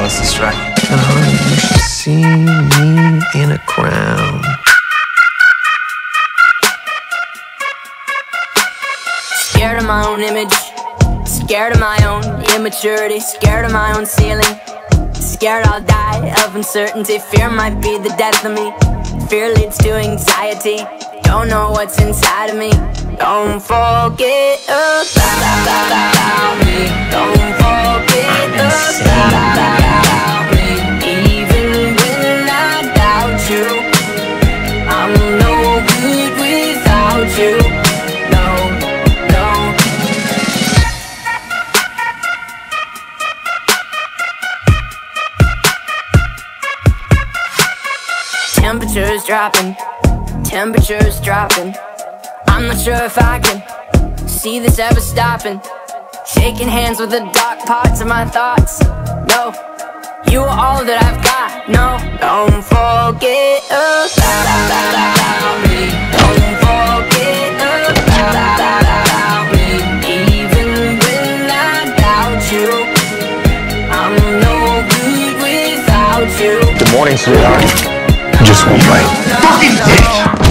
What's the strike? You should see me in a crown. Scared of my own image, scared of my own immaturity, scared of my own ceiling, scared I'll die of uncertainty. Fear might be the death of me. Fear leads to anxiety. Don't know what's inside of me. Don't forget about me. Don't forget about me. Even when I doubt you, I'm no good without you. No, no. Temperature's dropping, temperature's dropping. I'm not sure if I can see this ever stopping. Shaking hands with the dark parts of my thoughts. No, you are all that I've got. No, don't forget about me. Don't forget about me. Even when I doubt you, I'm no good without you. Good morning, sweetheart. Just one bite. Fucking bitch!